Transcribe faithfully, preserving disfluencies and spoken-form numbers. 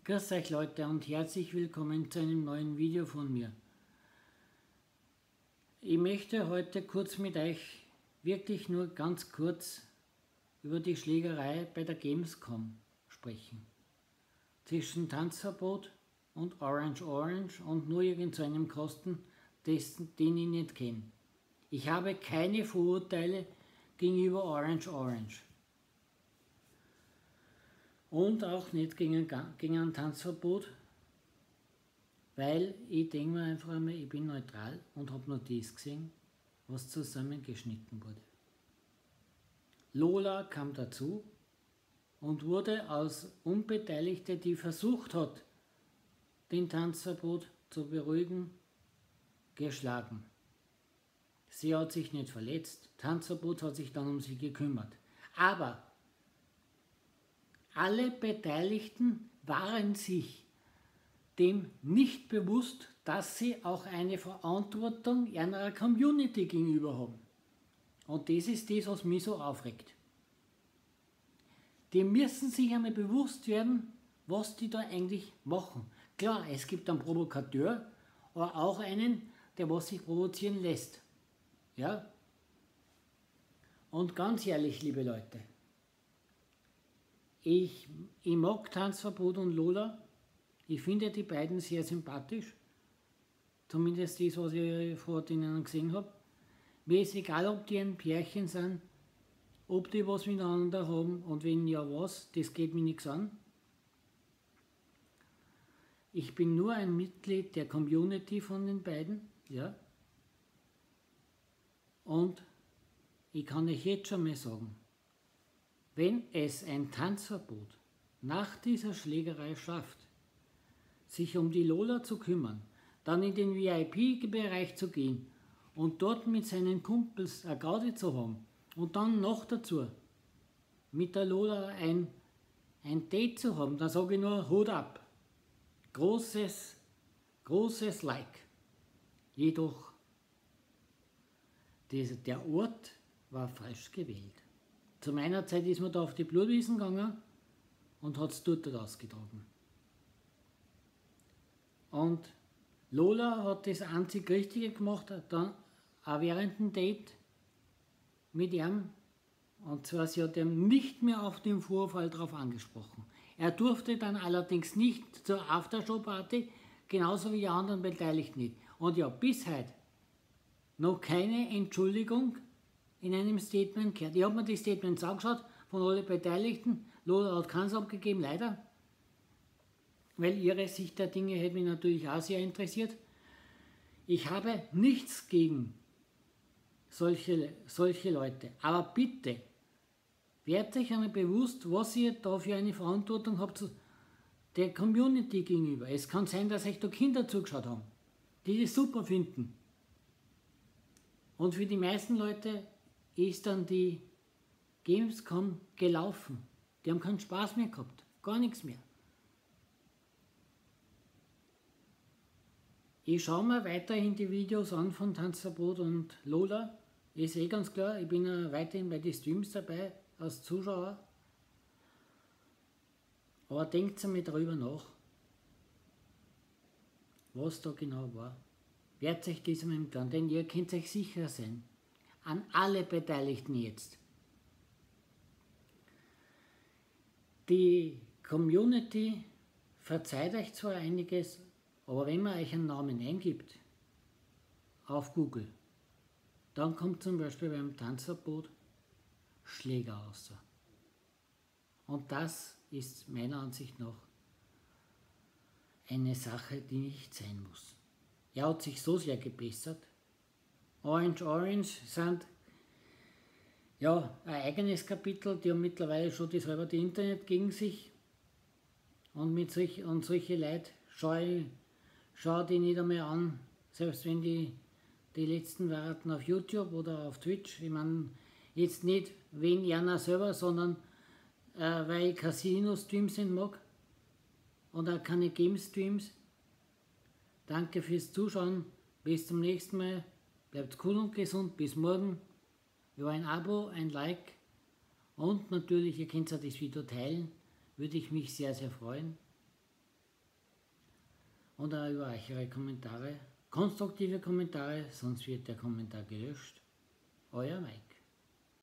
Grüß euch Leute und herzlich willkommen zu einem neuen Video von mir. Ich möchte heute kurz mit euch, wirklich nur ganz kurz, über die Schlägerei bei der Gamescom sprechen. Zwischen Tanzverbot und Orange Orange und nur irgend so einem Kosten, dessen, den ich nicht kenne. Ich habe keine Vorurteile gegenüber Orange Orange. Und auch nicht gegen ein, gegen ein Tanzverbot, weil ich denke mir einfach einmal, ich bin neutral und habe nur das gesehen, was zusammengeschnitten wurde. Lola kam dazu und wurde als Unbeteiligte, die versucht hat, den Tanzverbot zu beruhigen, geschlagen. Sie hat sich nicht verletzt, Tanzverbot hat sich dann um sie gekümmert. Aber alle Beteiligten waren sich dem nicht bewusst, dass sie auch eine Verantwortung ihrer Community gegenüber haben. Und das ist das, was mich so aufregt. Die müssen sich einmal bewusst werden, was die da eigentlich machen. Klar, es gibt einen Provokateur, aber auch einen, der was sich provozieren lässt. Ja? Und ganz ehrlich, liebe Leute, Ich, ich mag Tanzverbot und Lola. Ich finde die beiden sehr sympathisch. Zumindest das, was ich vor denen gesehen habe. Mir ist egal, ob die ein Pärchen sind, ob die was miteinander haben und wenn ja was, das geht mir nichts an. Ich bin nur ein Mitglied der Community von den beiden. Ja. Und ich kann euch jetzt schon mal sagen, wenn es ein Tanzverbot nach dieser Schlägerei schafft, sich um die Lola zu kümmern, dann in den V I P-Bereich zu gehen und dort mit seinen Kumpels eine Gaudi zu haben und dann noch dazu mit der Lola ein, ein Date zu haben, dann sage ich nur Hut ab. Großes, großes Like. Jedoch, das, der Ort war falsch gewählt. Zu meiner Zeit ist man da auf die Blutwiesen gegangen und hat es dort ausgetragen. Und Lola hat das einzig Richtige gemacht, dann auch während dem Date mit ihm. Und zwar, sie hat ihm nicht mehr auf den Vorfall drauf angesprochen. Er durfte dann allerdings nicht zur Aftershow-Party, genauso wie die anderen Beteiligten nicht. Und ja, bis heute noch keine Entschuldigung in einem Statement gehört. Ich habe mir die Statements angeschaut von allen Beteiligten. Lola hat keins abgegeben, leider. Weil ihre Sicht der Dinge hätte mich natürlich auch sehr interessiert. Ich habe nichts gegen solche, solche Leute. Aber bitte, werdet euch einmal bewusst, was ihr da für eine Verantwortung habt der Community gegenüber. Es kann sein, dass euch da Kinder zugeschaut haben, die das super finden. Und für die meisten Leute ist dann die Gamescom gelaufen. Die haben keinen Spaß mehr gehabt, gar nichts mehr. Ich schaue mir weiterhin die Videos an von Tanzverbot und Lola. Ist eh ganz klar, ich bin ja weiterhin bei den Streams dabei als Zuschauer. Aber denkt einmal darüber nach, was da genau war. Werdet euch das einmal im Klaren, denn ihr könnt euch sicher sein. An alle Beteiligten jetzt. Die Community verzeiht euch zwar einiges, aber wenn man euch einen Namen eingibt auf Google, dann kommt zum Beispiel beim Tanzverbot Schläger raus. Und das ist meiner Ansicht nach eine Sache, die nicht sein muss. Er hat sich so sehr gebessert. Orange Orange sind ja ein eigenes Kapitel, die haben mittlerweile schon das halbe Internet gegen sich. Und mit solch, und solche Leute schaue ich schau die nicht einmal an, selbst wenn die, die letzten warten auf YouTube oder auf Twitch. Ich meine, jetzt nicht wegen Jana selber, sondern äh, weil ich Casino-Streams nicht mag und auch keine Game-Streams. Danke fürs Zuschauen, bis zum nächsten Mal. Bleibt cool und gesund, bis morgen. Über ein Abo, ein Like und natürlich, ihr könnt ja das Video teilen, würde ich mich sehr, sehr freuen. und auch über eure Kommentare. Konstruktive Kommentare, sonst wird der Kommentar gelöscht. Euer Mike.